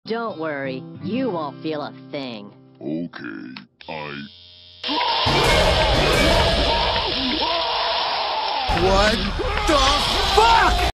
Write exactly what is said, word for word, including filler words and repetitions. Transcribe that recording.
Don't worry, you won't feel a thing. Okay, I... What the fuck?